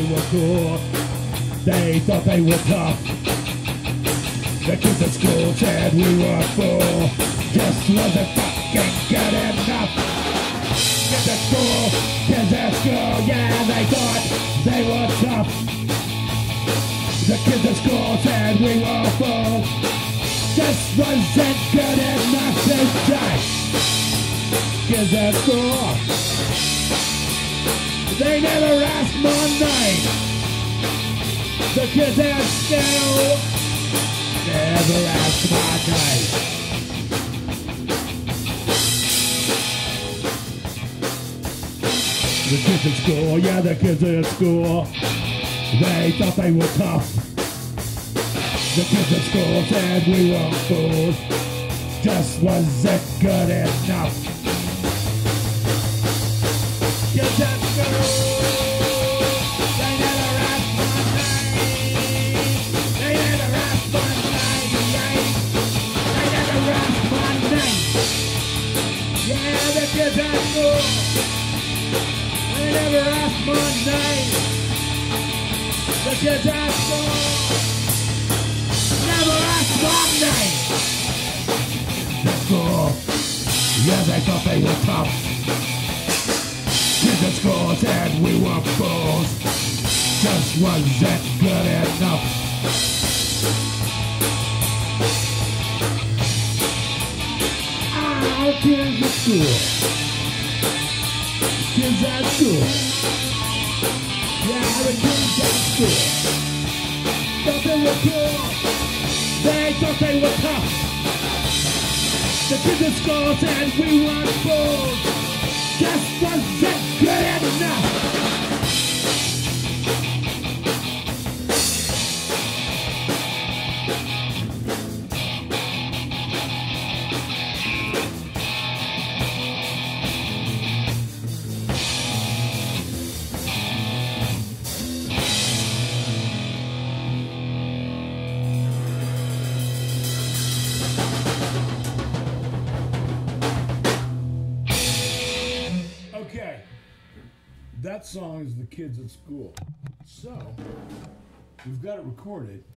were cool. They thought they were tough. The kids at school said we were fools. Just wasn't fucking good enough. Kids at school, yeah, they thought they were tough. The kids at school said we were fools. Just wasn't good enough to die. Kids at school, they never asked my name. The kids at school never asked my name. The kids at school, yeah, the kids at school, they thought they were tough. The kids at school said we were fools. Just wasn't good enough. Kids at school, they never asked my name. They never asked my name. They never asked my name. Yeah, the kids at school, they never asked my name. The kids at school never asked my name. At school, yeah, they thought they were tough. Kids at school said we were fools. Just wasn't good enough. Ah, kids at school. Kids at school. Yeah, the kids at school thought they were cool. They thought they were tough. The kids at school said we were fools. Just wasn't good enough. Okay, that song is The Kids at School. So, we've got it recorded.